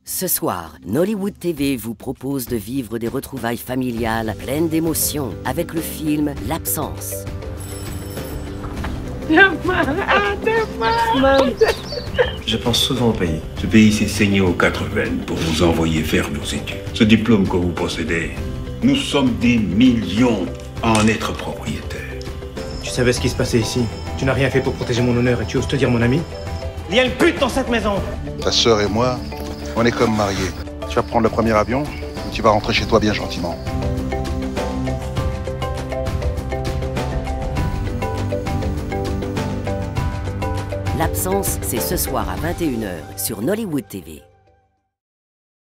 Ce soir, Nollywood TV vous propose de vivre des retrouvailles familiales pleines d'émotions avec le film L'Absence. Je pense souvent au pays. Ce pays s'est saigné aux 4 veines pour vous envoyer faire vos études. Ce diplôme que vous possédez, nous sommes des millions à en être propriétaires. Tu savais ce qui se passait ici. Tu n'as rien fait pour protéger mon honneur et tu oses te dire mon ami? Il y a une pute dans cette maison. Ta sœur et moi, on est comme mariés. Tu vas prendre le premier avion et tu vas rentrer chez toi bien gentiment. L'Absence, c'est ce soir à 21 h sur Nollywood TV.